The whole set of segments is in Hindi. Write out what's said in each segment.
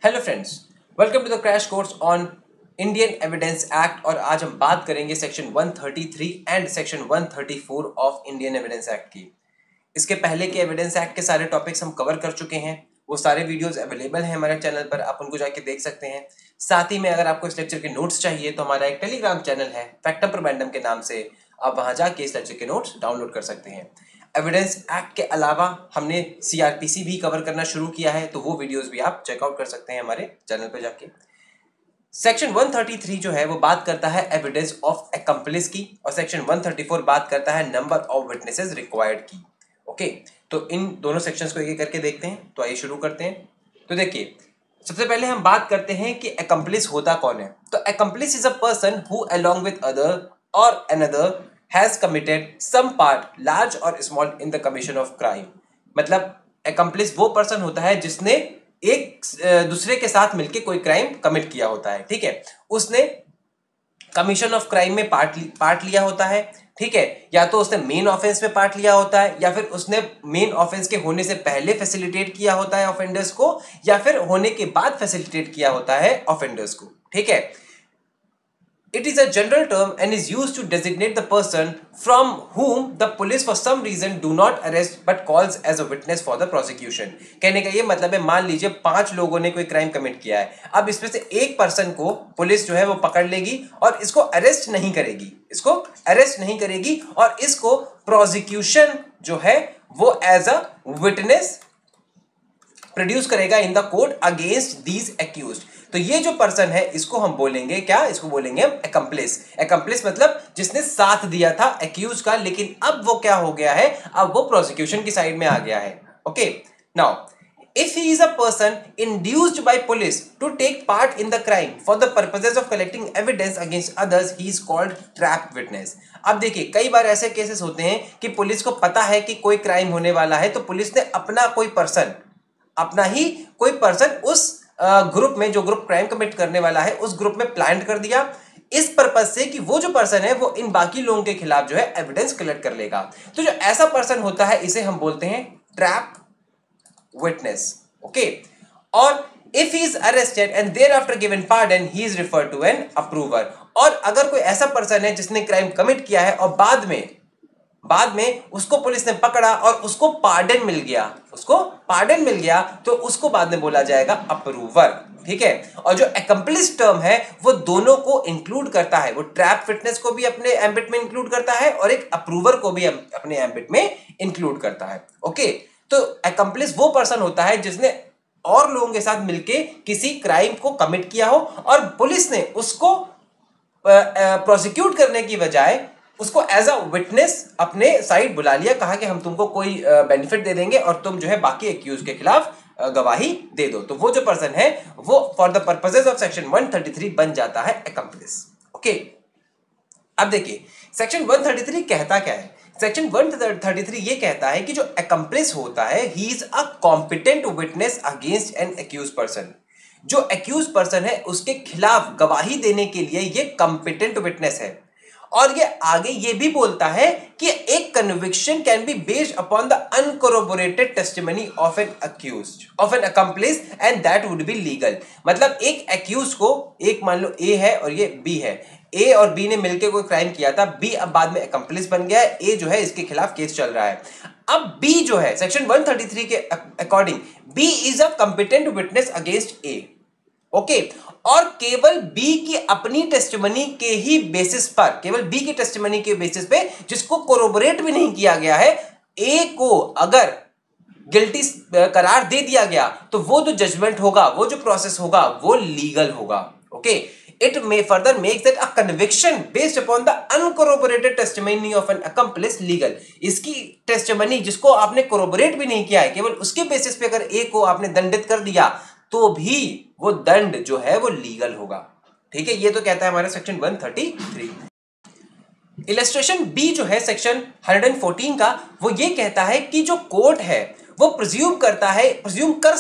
Hello friends, welcome to the crash course on Indian evidence act. और आज हम बात करेंगे section 133 and section 134 of Indian evidence act की। इसके पहले के एविडेंस एक्ट के सारे टॉपिक्स हम कवर कर चुके हैं। वो सारे वीडियोस अवेलेबल हैं हमारे चैनल पर, आप उनको जाके देख सकते हैं। साथ ही में अगर आपको इस लेक्चर के नोट्स चाहिए तो हमारा एक टेलीग्राम चैनल है फैक्टम प्रोबैंडम के नाम से, आप वहां जाके इस लेक्चर के नोट्स डाउनलोड कर सकते हैं। एविडेंस एक्ट के अलावा हमने सीआरपीसी भी कवर करना शुरू किया है, तो वो वीडियोस भी आप चेकआउट कर सकते हैं हमारे चैनल पे जाके। सेक्शन 133 जो है वो बात करता है एविडेंस ऑफ एक्म्प्लिस की, और सेक्शन 134 बात करता है नंबर ऑफ विटनेसेस रिक्वायर्ड की। ओके, तो इन दोनों सेक्शंस को एक करके देखते हैं। तो आइए शुरू करते हैं। तो देखिए, सबसे पहले हम बात करते हैं कि एक्म्प्लिस होता कौन है। तो accomplice is a person who along with other और another has committed some part large or small in the commission of crime। मतलब accomplice वो पर्सन होता है जिसने एक दूसरे के साथ मिलके कोई क्राइम कमिट किया होता है। ठीक है, उसने कमीशन ऑफ क्राइम में पार्ट लिया होता है। ठीक है, या तो उसने मेन ऑफेंस में पार्ट लिया होता है, या फिर उसने मेन ऑफेंस के होने से पहले फैसिलिटेट किया होता है ऑफेंडर्स को, या फिर होने के बाद फैसिलिटेट किया होता है ऑफेंडर्स को। ठीक है, it is a general term and is used to designate the person from whom the police for some reason do not arrest but calls as a witness for the prosecution। कहने का ये मतलब है, मान लीजिए 5 लोगों ने कोई क्राइम कमिट किया है। अब इसमें से एक पर्सन को पुलिस जो है वो पकड़ लेगी और इसको अरेस्ट नहीं करेगी, और इसको प्रोसिक्यूशन जो है वो एज अ विटनेस प्रोड्यूस करेगा in the court against these accused. तो ये जो पर्सन है इसको हम बोलेंगे क्या? इसको बोलेंगे हम एक्म्प्लिस। एक्म्प्लिस मतलब जिसने साथ दिया था एक्यूज का, लेकिन अब वो क्या हो गया है, अब वो प्रोसिक्यूशन की साइड में आ गया है। Okay, now if he is a person induced by police to take part in the crime for the purposes of collecting evidence against others, he is called trap witness। अब देखिए, कई बार ऐसे केसेस होते हैं कि पुलिस को पता है कि कोई क्राइम होने वाला है, तो पुलिस ने अपना ही कोई पर्सन उस ग्रुप में, जो ग्रुप क्राइम कमिट करने वाला है, उस ग्रुप में प्लान कर दिया इस पर्पज से कि वो जो पर्सन है वो इन बाकी लोगों के खिलाफ जो है एविडेंस कलेक्ट कर लेगा। तो जो ऐसा पर्सन होता है इसे हम बोलते हैं ट्रैप विटनेस। ओके, और if he is arrested and thereafter given pardon, he is referred to an approver. और अगर कोई ऐसा पर्सन है जिसने क्राइम कमिट किया है और बाद में उसको पुलिस ने पकड़ा और उसको पार्डन मिल गया, तो उसको बाद में बोला जाएगा अप्रूवर। ठीक है, और जो एक्म्प्लिस टर्म है वो दोनों को इंक्लूड करता है, वो ट्रैप फिटनेस को भी अपने एम्बिट में इंक्लूड करता है और एक अप्रूवर को भी अपने एम्बिट में इंक्लूड करता है। ओके, तो एक्म्प्लिस वो पर्सन होता है जिसने और लोगों के साथ मिलके किसी क्राइम को कमिट किया हो और पुलिस ने उसको प्रोसिक्यूट करने की बजाय उसको एज अ विटनेस अपने साइड बुला लिया, कहा कि हम तुमको कोई बेनिफिट दे देंगे और तुम जो है बाकी एक्यूज के खिलाफ गवाही दे दो। तो वो जो पर्सन है वो for the purposes of section 133 बन जाता है एक्म्प्लिस। ओके, अब देखिए सेक्शन 133 कहता क्या है। सेक्शन 133 ये कहता है कि जो एक्म्प्लिस होता है, he is a competent witness against an accuse person. जो एक्यूज पर्सन है उसके खिलाफ गवाही देने के लिए ये कॉम्पिटेंट विटनेस है। और ये आगे ये भी बोलता है कि एक conviction can be based upon the uncorroborated testimony of an accomplice and that would be legal. मतलब एक एक्यूज को, एक मान लो ए है और ये बी है, ए और बी ने मिलकर कोई क्राइम किया था, बी अब बाद में एक्म्प्लिस बन गया है, ए जो है इसके खिलाफ केस चल रहा है। अब बी जो है सेक्शन 133 के according B is a competent witness against A. Okay, और केवल बी की अपनी टेस्टिमनी के ही बेसिस पर, केवल बी की टेस्टिमनी के बेसिस पे, जिसको कोरोबोरेट भी नहीं किया गया है, ए को अगर गिल्टी करार दे दिया गया तो वो जो जजमेंट होगा, वो जो प्रोसेस होगा, वो लीगल होगा। Okay, it may further makes that a conviction based upon the uncorroborated testimony of an accomplice legal. इसकी टेस्टिमनी जिसको आपने कोरोबोरेट भी नहीं किया है, केवल उसके बेसिस पे अगर ए को आपने दंडित कर दिया तो भी वो दंड जो है वो लीगल होगा। ठीक है, ये तो कहता है हमारा सेक्शन 133। इलस्ट्रेशन बी जो है सेक्शन 114 का, वो ये कहता है कि जो कोर्ट है वो प्रिज्यूम कर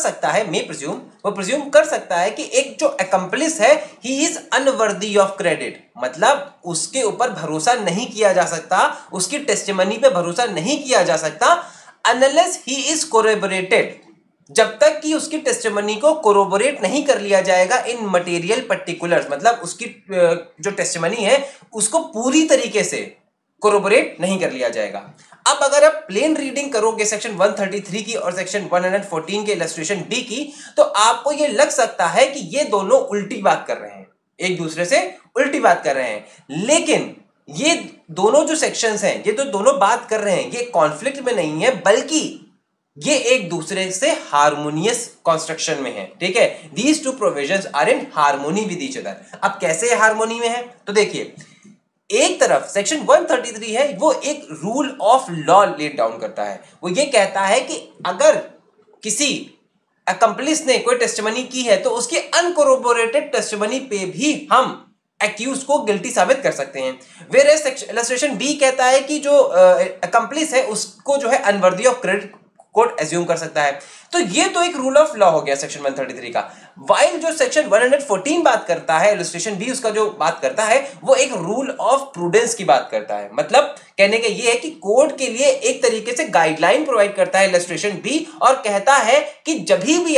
सकता है कि एक जो एक्म्प्लिस है he is unworthy of credit. मतलब उसके ऊपर भरोसा नहीं किया जा सकता, उसकी टेस्टिमनी पे भरोसा नहीं किया जा सकता अनलेस ही इज कोरोबोरेटेड जब तक कि उसकी टेस्टिमनी को कोरोबोरेट नहीं कर लिया जाएगा इन मटेरियल पर्टिकुलर्स, मतलब उसकी जो टेस्टिमनी है उसको पूरी तरीके से कोरोबोरेट नहीं कर लिया जाएगा। अब अगर आप प्लेन रीडिंग करोगे सेक्शन 133 की और सेक्शन 114 के इलस्ट्रेशन डी की, तो आपको ये लग सकता है कि ये दोनों उल्टी बात कर रहे हैं, एक दूसरे से उल्टी बात कर रहे हैं। लेकिन ये दोनों जो सेक्शंस हैं, ये तो दोनोच बात कर रहे हैं, ये कॉन्फ्लिक्ट में नहीं है, बल्कि ये एक दूसरे से हार्मोनियस कंस्ट्रक्शन में है। ठीक है, these two provisions are in harmony with each other. अब कैसे हार्मोनी में है, तो देखिए, एक तरफ सेक्शन 133 है, वो एक rule of law let down करता है। वो ये कहता है कि अगर किसी अकम्प्लिस ने कोई टेस्टिमनी की है तो उसकी अनकोरोबोरेटेड टेस्टिमनी पे भी हम एक्यूज को गिल्टी साबित कर सकते हैं। वेयर इलस्ट्रेशन बी कहता है कि जो अकम्प्लिस है उसको जो है unworthy of credit court assume कर सकता है। तो ये तो एक रूल ऑफ लॉ हो गया सेक्शन 133 का। वाइल जो सेक्शन 114 बात करता है, इलस्ट्रेशन बी उसका जो बात करता है, वो एक रूल ऑफ प्रूडेंस की बात करता है। मतलब कहने का ये है कि कोर्ट के लिए एक तरीके से गाइडलाइन प्रोवाइड करता है इलस्ट्रेशन बी, और कहता है कि जब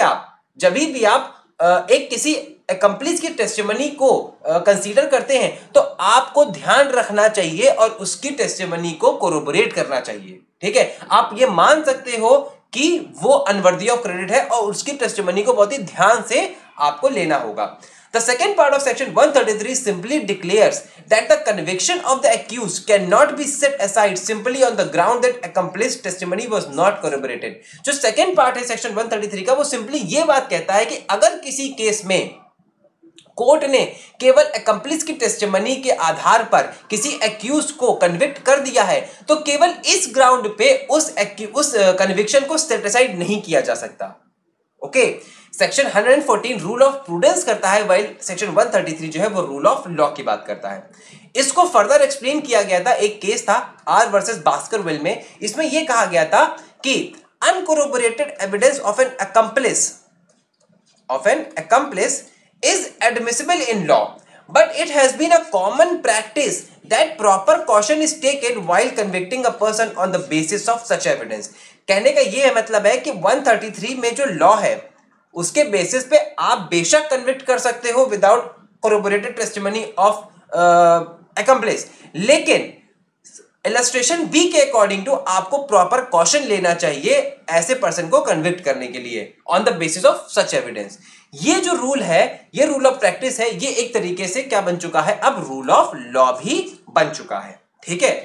भी आप एक किसी अकम्प्लिस की टेस्टिमनी को कंसीडर करते हैं तो आपको ध्यान रखना चाहिए और उसकी टेस्टिमनी को कोरोबोरेट करना चाहिए। ठीक है, आप ये मान सकते हो कि वो अनवर्दी ऑफ क्रेडिट है और उसकी टेस्टिमनी को बहुत ही ध्यान से आपको लेना होगा। The second part of section 133 simply declares that the conviction of the accused cannot be set aside simply on the ground that accomplice testimony was not corroborated। जो second part है section 133 का, वो simply ये बात कहता है कि अगर किसी केस में कोर्ट ने केवल अकम्प्लिस की टेस्टिमनी के आधार पर किसी एक्यूज को कन्विक्ट कर दिया है, तो केवल इस ग्राउंड पे उस कन्विक्शन को सेट असाइड नहीं किया जा सकता। Okay, section 114 rule of prudence करता है, वाइल सेक्शन 133 जो है वो रूल ऑफ लॉ की बात करता है। इसको फर्दर एक्सप्लेन किया गया था, एक केस था आर वर्सेस बास्करविल में। इसमें यह कहा गया था कि uncorroborated evidence of an accomplice is admissible in law, but it has been a common practice that proper caution is taken while convicting a person on the basis of such evidence। कहने का ये मतलब है कि 133 में जो लॉ है उसके बेसिस पे आप बेशक कन्विक्ट कर सकते हो without corroborated testimony of accomplice, लेकिन इलस्ट्रेशन बी के अकॉर्डिंग टू आपको प्रॉपर कॉशन लेना चाहिए ऐसे पर्सन को कन्विक्ट करने के लिए on the basis of such evidence. ये जो रूल है, ये रूल ऑफ प्रैक्टिस है, ये एक तरीके से क्या बन चुका है, अब रूल ऑफ लॉ भी बन चुका है। ठीक है,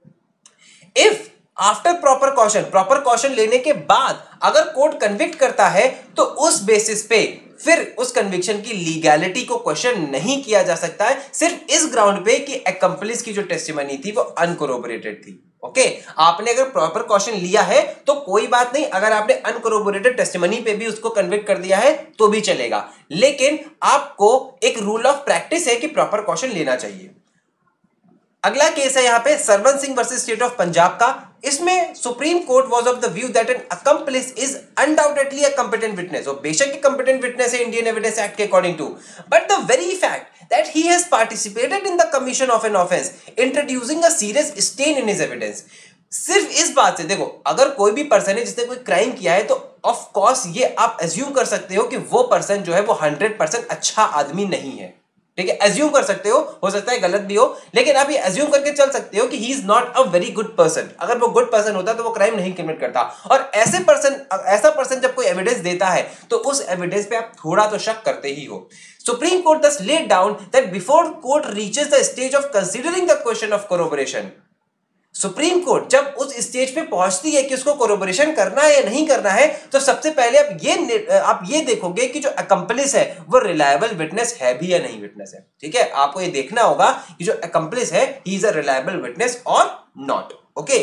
इफ आफ्टर प्रॉपर कॉशन लेने के बाद अगर कोर्ट कन्विक्ट करता है तो उस बेसिस पे फिर उस कन्विक्शन की लीगैलिटी को क्वेश्चन नहीं किया जा सकता है, सिर्फ इस ग्राउंड पे कि अकम्प्लिस की जो टेस्टिमनी थी वो अनकोरोबोरेटेड थी। ओके, आपने अगर प्रॉपर कॉशन लिया है तो कोई बात नहीं, अगर आपने अनकोरोबोरेटेड टेस्टिमनी पे भी उसको कन्विक्ट कर दिया है तो भी चलेगा, लेकिन आपको एक रूल ऑफ प्रैक्टिस है कि प्रॉपर कॉशन लेना चाहिए। अगला केस है यहां पे Sarwan Singh versus state of Punjab का। इसमें supreme court was of the view that an accomplice is undoubtedly a competent witness, और बेशक ही कंपिटेंट विटनेस है इंडियन एविडेंस एक्ट के according to, but the very fact that he has participated in the commission of an offence introducing a serious stain in his evidence. सिर्फ इस बात से देखो, अगर कोई भी पर्सन है जिसने कोई क्राइम किया है तो ऑफ कोर्स ये आप एज्यूम कर सकते हो कि वो पर्सन जो है वो 100% अच्छा आदमी नहीं है। ठीक है, एज्यूम कर सकते हो सकता है गलत भी हो, लेकिन आप ये एज्यूम करके चल सकते हो कि he is not a very good person. अगर वो गुड पर्सन होता तो वो क्राइम नहीं कमिट करता, और ऐसा पर्सन जब कोई एविडेंस देता है तो उस एविडेंस पे आप थोड़ा तो शक करते ही हो। Supreme court thus laid down that before court reaches the stage of considering the question of corroboration, supreme court जब उस स्टेज पे पहुंचती है कि उसको कोरोबोरेशन करना है या नहीं करना है, तो सबसे पहले आप ये देखोगे कि जो अकम्प्लिस है वो रिलायबल विटनेस है भी या नहीं विटनेस है। ठीक है, आपको ये देखना होगा कि जो अकम्प्लिस है he is a reliable witness or not. Okay,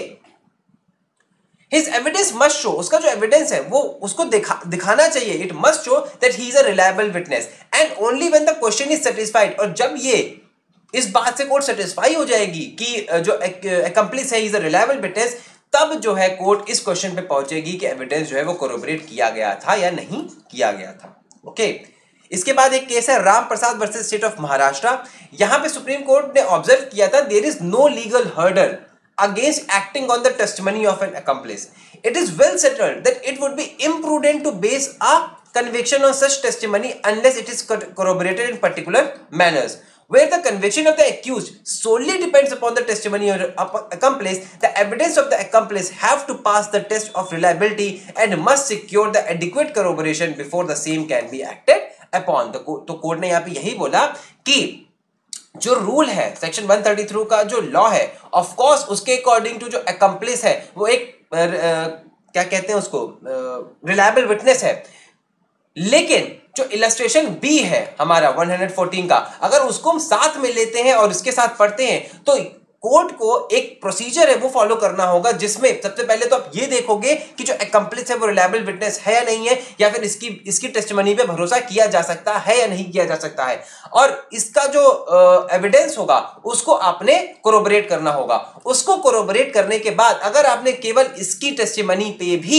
his evidence must show, उसका जो एविडेंस है वो उसको दिखाना चाहिए, it must show that he is a reliable witness and only when the question is satisfied, और जब ये इस बात से कोर्ट सेटिस्फाई हो जाएगी कि जो अकम्प्लिस है इज अ रिलायबल विटनेस, तब जो है कोर्ट इस क्वेश्चन पे पहुंचेगी कि एविडेंस जो है वो कोरोबोरेट किया गया था या नहीं किया गया था। ओके, इसके बाद एक केस है Ram Prasad versus state of Maharashtra. यहां पे सुप्रीम कोर्ट ने ऑब्जर्व किया था there is no legal hurdle against acting on the testimony of an accomplice. It is well settled that it would be imprudent to base a conviction on such testimony unless it is corroborated in particular manners. Where the conviction of the accused solely depends upon the testimony of accomplice, the evidence of the accomplice have to pass the test of reliability and must secure the adequate corroboration before the same can be acted upon. तो कोर्ट ने यहाँ पे यही बोला कि जो रूल है सेक्शन 133 का जो लॉ है, ऑफ कोर्स उसके अकॉर्डिंग टू जो अकम्प्लिस है वो एक क्या कहते हैं उसको, रिलायबल विटनेस है, लेकिन जो इलस्ट्रेशन बी है हमारा 114 का, अगर उसको हम साथ में लेते हैं और इसके साथ पढ़ते हैं तो कोर्ट को एक प्रोसीजर है वो फॉलो करना होगा, जिसमें सबसे पहले तो आप ये देखोगे कि जो अकम्प्लिस है वो रिलायबल विटनेस है या नहीं है, या फिर इसकी टेस्टिमनी पे भरोसा किया जा सकता है या नहीं किया जा सकता है, और इसका जो एविडेंस होगा उसको आपने कोरोबरेट करना होगा। उसको कोरोबरेट करने के बाद अगर आपने केवल इसकी टेस्टिमनी पे भी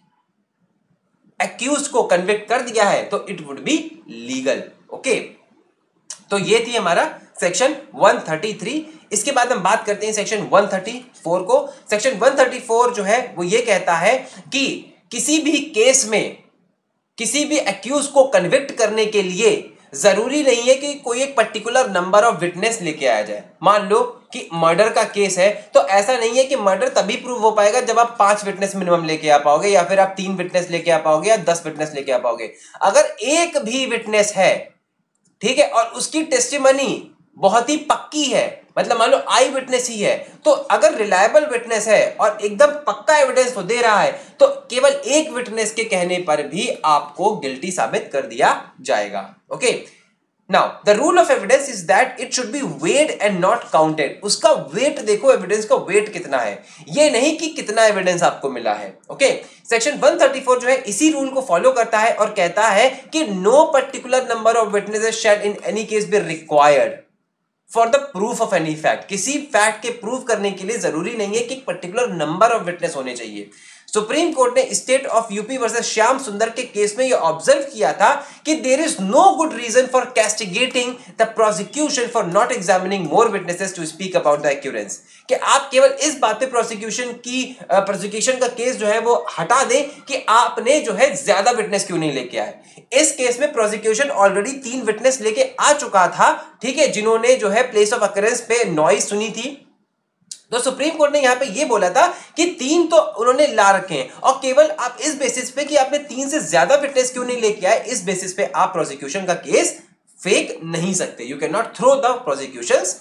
एक्यूज को कन्विक्ट कर दिया है तो it would be legal. Okay, तो ये थी हमारा सेक्शन 133। इसके बाद हम बात करते हैं सेक्शन 134 को। सेक्शन 134 जो है वो ये कहता है कि किसी भी केस में किसी भी एक्यूज को कन्विक्ट करने के लिए जरूरी नहीं है कि कोई एक पर्टिकुलर नंबर ऑफ विटनेस लेके आया जाए। मान लो कि मर्डर का केस है तो ऐसा नहीं है कि मर्डर तभी प्रूव हो पाएगा जब आप 5 विटनेस मिनिमम लेके आ पाओगे, या फिर आप 3 विटनेस लेके आ पाओगे, या 10 विटनेस लेके आ पाओगे। अगर एक भी विटनेस है, ठीक है, और उसकी टेस्टिमनी बहुत ही पक्की है, मतलब मान लो आई विटनेस ही है, तो अगर रिलायबल विटनेस है और एकदम पक्का एविडेंस वो दे रहा है तो केवल एक विटनेस के कहने पर भी आपको गिल्टी साबित कर दिया जाएगा। Okay, now the rule of evidence is that it should be weighed and not counted. उसका वेट देखो, एविडेंस का वेट कितना है, ये नहीं कि कितना एविडेंस आपको मिला है। ओके, सेक्शन 134 जो है इसी रूल को फॉलो करता है और कहता है कि no particular number of witnesses shall in any case be required for the proof of any fact. किसी फैक्ट के प्रूफ करने के लिए जरूरी नहीं है कि एक पर्टिकुलर नंबर ऑफ विटनेस होने चाहिए। सुप्रीम कोर्ट ने state of UP versus Shyam Sundar के केस में यह ऑब्जर्व किया था कि there is no good reason for castigating the prosecution for not examining more witnesses to speak about the occurrence, कि आप केवल इस बात पे प्रोसिक्यूशन का केस जो है वो हटा दें कि आपने जो है ज्यादा विटनेस क्यों नहीं लेके आए। इस केस में प्रोसिक्यूशन ऑलरेडी 3 विटनेस लेके आ चुका था, ठीक है, जिन्होंने जो है प्लेस ऑफ अकरेंस पे नॉइज सुनी थी। तो सुप्रीम कोर्ट ने यहां पे ये बोला था कि 3 तो उन्होंने ला रखे हैं, और केवल आप इस बेसिस पे कि आपने 3 से ज्यादा विटनेस क्यों नहीं लेके आए, इस बेसिस पे आप प्रोसिक्यूशन का केस फेंक नहीं सकते। You can not throw the prosecution's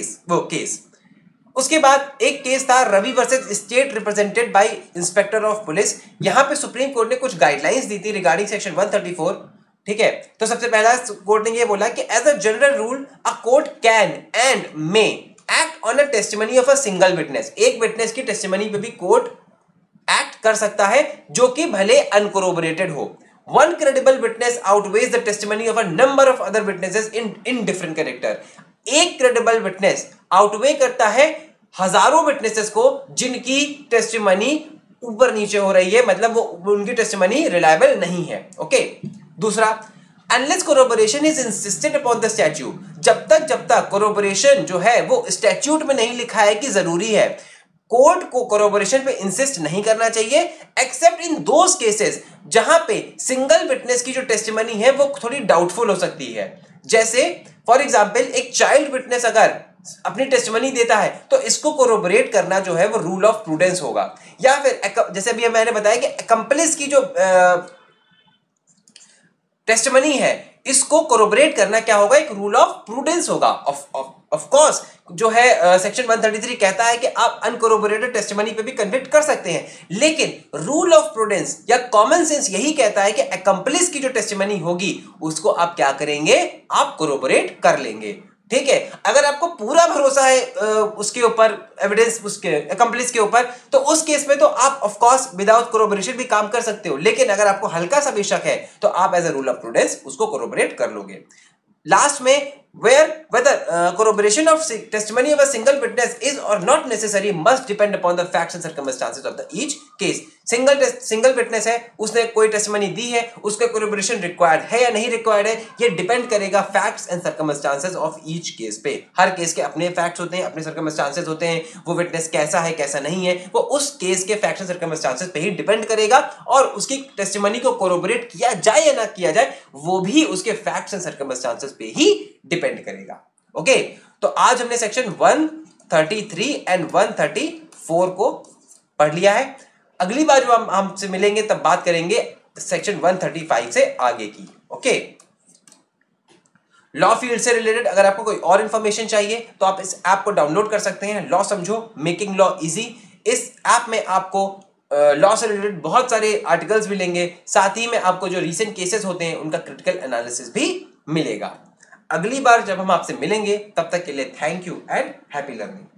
case. उसके बाद एक केस था Ravi versus state represented by inspector of police. यहां पे सुप्रीम कोर्ट ने कुछ गाइडलाइंस दी थी रिगार्डिंग सेक्शन 134, ठीक है। तो सबसे पहला कोर्ट ने ये बोला कि as a general rule a court can and may act on a testimony of a single witness. एक विटनेस की टेस्टिमनी पे भी कोर्ट एक्ट कर सकता है जो कि भले अनकोरोबोरेटेड हो। One credible witness outweighs the testimony of a number of other witnesses in different character. एक क्रेडिबल विटनेस आउटवे करता है हजारों विटनेसेस को जिनकी टेस्टिमनी ऊपर नीचे हो रही है, मतलब वो उनकी टेस्टिमनी रिलायबल नहीं है। ओके, दूसरा, unless corroboration is insisted upon the statute. जब तक कोरोबोरेशन जो है वो स्टैट्यूट में नहीं लिखा है कि जरूरी है, कोर्ट को कोरोबोरेशन पे इंसिस्ट नहीं करना चाहिए, एक्सेप्ट इन दोज केसेस जहां पे सिंगल विटनेस की जो टेस्टिमनी है वो थोड़ी डाउटफुल हो सकती है। जैसे फॉर एग्जांपल एक चाइल्ड विटनेस अगर अपनी टेस्टिमनी देता है तो इसको कोरोबोरेट करना जो है वो रूल ऑफ प्रूडेंस होगा। या फिर जैसे अभी मैंने बताया कि अकम्प्लिस की जो टेस्टिमनी है इसको कोरोबोरेट करना क्या होगा, एक रूल ऑफ प्रूडेंस होगा। ऑफ कोर्स जो है सेक्शन 133 कहता है कि आप अनकोरोबोरेटेड टेस्टिमनी पे भी कन्विक्ट कर सकते हैं, लेकिन रूल ऑफ प्रूडेंस या कॉमन सेंस यही कहता है कि अकम्प्लिस की जो टेस्टिमनी होगी उसको आप क्या करेंगे, आप कोरोबोरेट कर लेंगे। ठीक है, अगर आपको पूरा भरोसा है उसके ऊपर, एविडेंस उसके अकम्प्लिस के ऊपर, तो उस केस में तो आप ऑफ कोर्स विदाउट कोरोबोरेशन भी काम कर सकते हो, लेकिन अगर आपको हल्का सा भी शक है तो आप as a rule of prudence उसको कोरोबोरेट कर लोगे। लास्ट में where whether corroboration of testimony of a single witness is or not necessary must depend upon the facts and circumstances of the each case. Single witness है, उसने कोई टेस्टिमनी दी है, उसका corroboration रिक्वायर्ड है या नहीं रिक्वायर्ड है, ये डिपेंड करेगा facts and circumstances of each case पे. हर केस के अपने फैक्ट्स होते हैं, अपने सर्कमस्टांसेस होते हैं, वो विटनेस कैसा है कैसा नहीं है वो उस केस के फैक्ट्स एंड सर्कमस्टांसेस पे ही डिपेंड करेगा, और उसकी टेस्टिमनी को कोरोबोरेट किया जाए या ना किया जाए वो भी उसके फैक्ट्स एंड सर्कमस्टांसेस पे ही डिपेंड करेगा. ओके, तो आज हमने सेक्शन 133 एंड 134 को पढ़ लिया है. अगली बार जो हम हमसे मिलेंगे तब बात करेंगे सेक्शन 135 से आगे की. ओके, लॉ फील्ड से रिलेटेड अगर आपको कोई और इंफॉर्मेशन चाहिए तो आप इस ऐप को डाउनलोड कर सकते हैं. लॉ समझो, मेकिंग लॉ इजी. इस ऐप में आपको लॉ से रिलेटेड बहुत सारे आर्टिकल्स मिलेंगे, साथ ही में आपको जो रीसेंट केसेस होते हैं उनका क्रिटिकल एनालिसिस भी मिलेगा. अगली बार जब हम आपसे मिलेंगे तब तक के लिए thank you and happy learning.